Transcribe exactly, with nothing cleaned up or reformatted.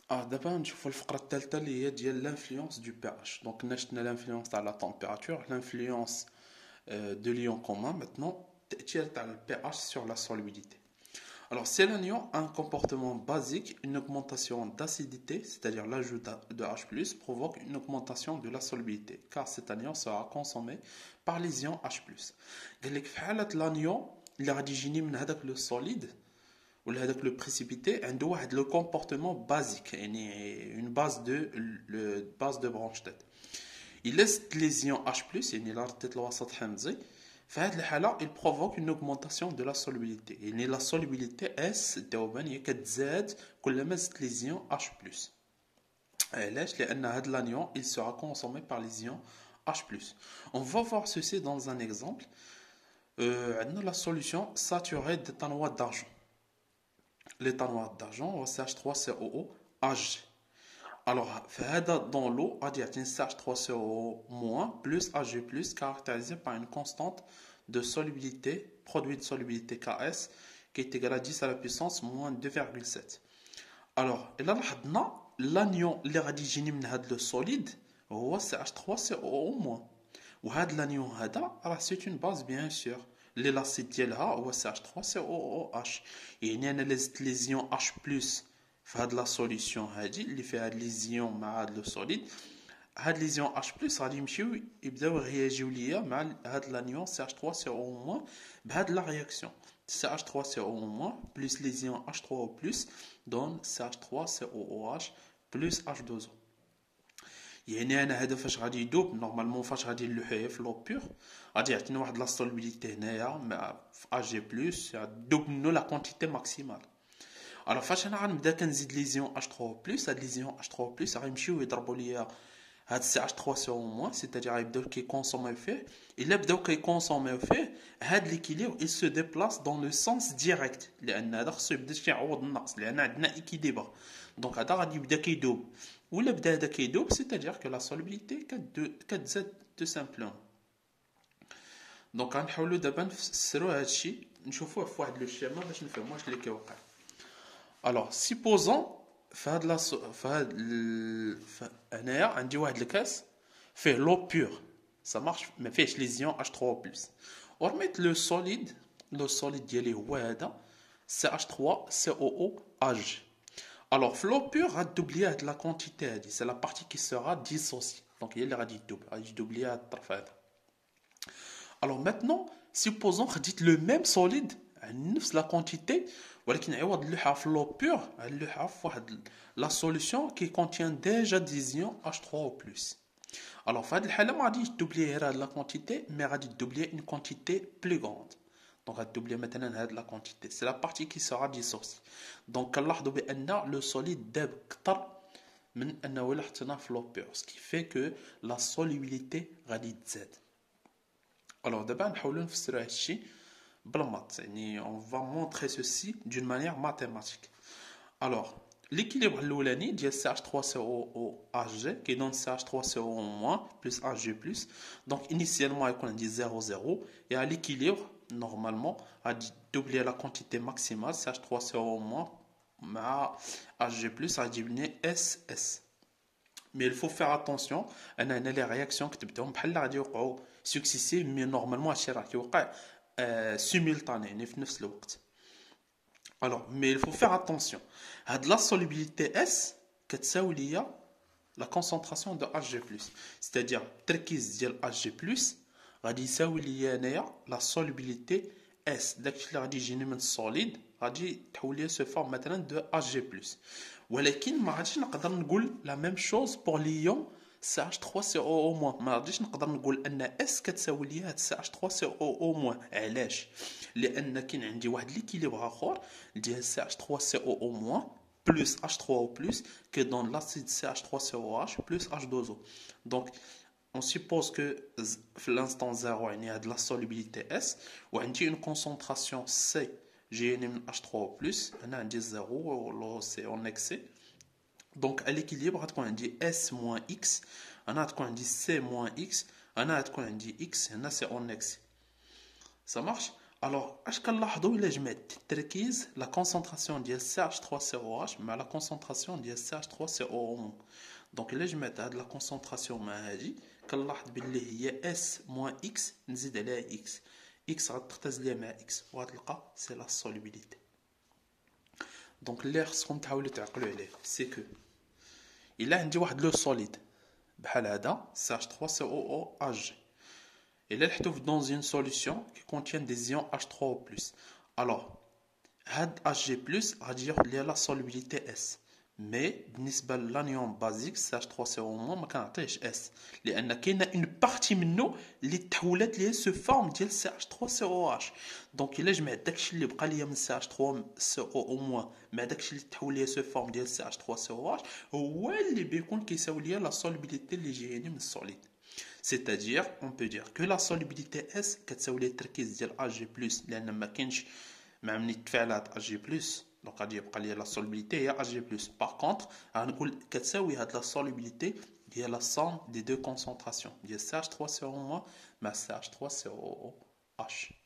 اه دابا نشوفوا الفقرة الثالثة اللي هي ديال l'influence du pH. Donc نشنا l'influence تاع la température, l'influence euh, de l'ion commun. Maintenant, تأثير تاع le pH sur la solubilité. Alors, si l'anion a un comportement basique, une augmentation d'acidité, c'est-à-dire l'ajout de H plus, provoque une augmentation de la solubilité, car cet anion sera consommé par les ions H plus. قال لك في حالة l'anion اللي غادي يجيني من هذاك لو solide ولا هذاك لو précipité عنده واحد لو comportement basique يعني une base de le base de Bronsted. Il laisse les ions H plus يعني لا رديت الوسط حمزي. في هذه الحالة il provoque une augmentation de la solubilité يعني la solubilité S دوبا هي كتزاد كلما زدت les ions H plus. علاش؟ لأن هذا l'anion il sera consommé par les ions H plus. On va voir ceci dans un exemple. Euh, عندنا la solution saturée d'éthanoate d'argent. L'éthanoate d'argent c'est H trois C O O H. Alors, dans l'eau, on a C H trois C O O- plus Hg plus caractérisé par une constante de solubilité, produit de solubilité K S, qui est égal à dix à la puissance moins deux virgule sept. Alors, là, l'anion اللي غادي يجيني من هذا le solide هو C H trois C O O-. وهذا l'anion هذا راه c'est une base bien sûr. اللي l'acide ديالها هو C H trois C O O H. يعني انا لزت لي زيون H plus في هاد لا سوليسيون هادي اللي فيها هاد لي زيون مع هاد لو سوليد. هاد لي زيون H plus غادي يمشيو يبداو يرياجيو ليا مع هاد لانيون C H trois C O O- بهاد لا رياكسيون. C H trois C O O- plus les ions H trois O plus donne C H trois C O O H plus H deux O. يعني انا هذا فاش غادي يدوب نورمالمون فاش غادي نلوحيه في لو بور غادي يعطينا واحد لا سولبيليتي هنايا مع في Ag plus دوب منو لا كونتيتي ماكسيمال. الوغ فاش انا غنبدا كنزيد لي زيون H trois O plus هاد لي زيون H trois O plus غيمشيو يضربوا ليا هاد C H trois C O O-, c'est-à-dire غيبداو كيكونسوميو فيه. الا بداو كيكونسوميو فيه هاد ليكيليبر il se déplace dans le sens direct لان هذا خصو يبدا شي يعوض النقص لان عندنا ايكيليبر. دونك هذا غادي يبدا كيدوب ولا بدا هذا كيدوب c'est-à-dire que la solubilité كتزاد tout simplement. دونك غنحاولوا دابا نفسروا هادشي نشوفوه في واحد لو شيما باش نفهموا واش اللي كيوقع. Alors, supposons فهاد لا فهاد هنايا عندي واحد الكاس فيه لو بور ça marche ما فيهش لي زيون H trois O plus ورميت لو سوليد لو سوليد ديالي هو هذا C H trois C O O H. Alors في لو بور غادوبلي هاد لا كونتيتي هادي سي لا بارتي كي سورا ديسوسي دونك هي اللي غادي تدوب غادي تدوبلي هاد الطرف هذا. Alors maintenant supposons خديت لو ميم سوليد نفس لا كونتيتي ولكن عوض نلوحها في لو بور نلوحها في واحد لا سوليسيون كي كونتيان ديجا دي زيون H trois O plus. الوغ في هاد الحاله ما غاديش تدوبلي غير هاد لا كونتيتي مي غادي تدوبلي اون كونتيتي بلو غروند. دونك غادوبلي مثلا هاد لا كونتيتي سي لا بارتي كي سورا ديسوسي. دونك كنلاحظوا بان لو سوليد داب كثر من انه الا حطيناه في لو بور سكي في كو لا سوليبيليتي غادي تزاد. الوغ دابا نحاولوا نفسروا هادشي بالمات يعني on va montrer ceci d'une manière mathématique. Alors l'équilibre الاولاني ديال C H trois C O O H qui donne C H trois C O O- plus Hg plus. Donc initialement غيكون عندي zéro zéro et à l'équilibre normalement غادي doubler la quantité maximale C H trois C O O- مع Hg plus غادي يجيب S S. Mais il faut faire attention انا هنا لي رياكسيون كتبداهم بحال غادي يوقعوا سكسيسيف مي نورمالمون هادشي راه كيوقع simultané يعني في نفس الوقت. Alors mais il faut faire attention هاد la solubilité S كتساوي ليا la concentration de Hg plus c'est-à-dire التركيز ديال Hg plus غادي يساوي ليا انايا la solubilité S داكشي اللي غادي يجيني من السوليد غادي تحول ليا سو فورم مثلا de Hg plus. ولكن ما غاديش نقدر نقول لا ميم شوز بور ليون C H trois C O O-. ما غاديش نقدر نقول ان اس كتساوي ليا هاد C H trois C O O-. علاش؟ لان كاين عندي واحد ليكيليبر اخر ديال C H trois C O O- plus H trois O plus que donne l'acide C H trois C O H plus H deux O. Donc on suppose que في l'instant zéro يعني هاد la solubilité S وعندي une concentration C جايني من H trois O plus هنا عندي zéro لو سي اون اكسي. Donc à l'équilibre غتكون عندي S moins X هنا غتكون عندي C moins X هنا غتكون عندي X هنا سي اون اكس. Ça marche? الوغ اش كنلاحظوا الا جمعت التركيز لا كونسونطراسيون ديال سي اتش ثلاثة سي او اش مع لا كونسونطراسيون ديال سي اتش ثلاثة سي او او. دونك الا جمعت هاد لا كونسونطراسيون مع هادي كنلاحظ بلي هي اس موان اكس نزيد عليها اكس، اكس غتختزل ليها مع اكس وغتلقى سي لا سولوبيليتي. دونك اللي خصكم تحاولوا تعقلوا عليه سي كو الا عندي واحد لو سوليد بحال هذا سي اتش ثلاثة سي او او اش جي، الا لحتو في دون اون سوليسيون كي كونتين دي زيون اتش ثلاثة بلس، الوغ هاد اش جي بلس غادي ياخد ليها لا سولوبيليتي اس، مي بالنسبه للانيون بازيك سي اتش ثلاثة سي او او ما كنعطيهش اس، لان كاينه اون بارتي منه اللي تحولات ليها سو فورم ديال سي اتش ثلاثة سي او اش. دونك الا جمعت داكشي اللي بقى ليا من سي اتش ثلاثة سي او او موان مع داكشي اللي تحول ليا سو فورم ديال سي اتش ثلاثة سي او اش هو اللي بيكون كيساوي ليا لا سولوبيليتي اللي جاياني من السوليد. C'est-à-dire, on peut dire que la solubilité S كتساوي لي التركيز ديال Ag+، لأن ما كاينش مع من التفاعلات Ag+، دونك غادي يبقى لي لا solubilité هي Ag+. Par contre غنقول كتساوي هاد لا solubilité هي لا somme des deux concentrations ديال سي اتش ثلاثة سي او او مع سي اتش ثلاثة سي او او H.